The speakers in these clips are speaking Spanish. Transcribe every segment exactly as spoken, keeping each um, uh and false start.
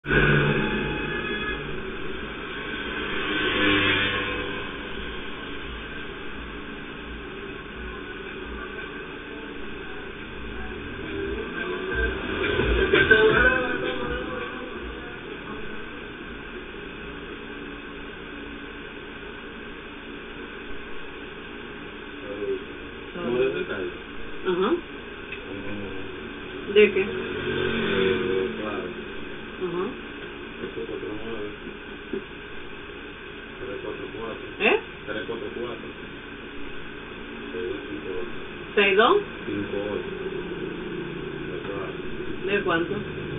Ajá. ¿De qué? Claro. Ajá. tres cuatro nueve. tres cuatro cuatro. ¿Eh? tres cuatro cuatro. ¿seis dos? cinco ocho. ¿De cuánto?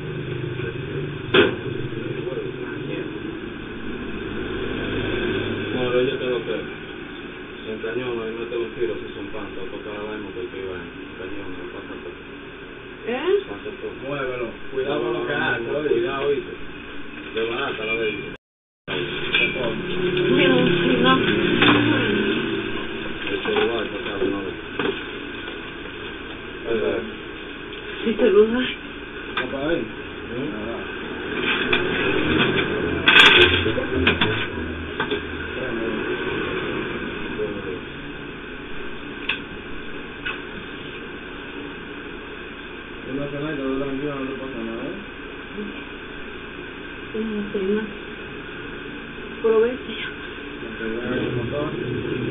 Bueno, yo tengo que en cañón, ahí mete un tiro si son pantas, toca la vaina porque iba en cañón, no pasa todo. ¿Eh? Pasa todo. Muévelo. Cuidado con lo que haces. Cuidado, ¿viste? De barata la bebida. Mira, no. El celular, para acá, una vez. ¿Y celular? ¿Está para ahí? No se nada, todo tranquilo, no le pasa nada. No sé, no. Aprovecha. El motor.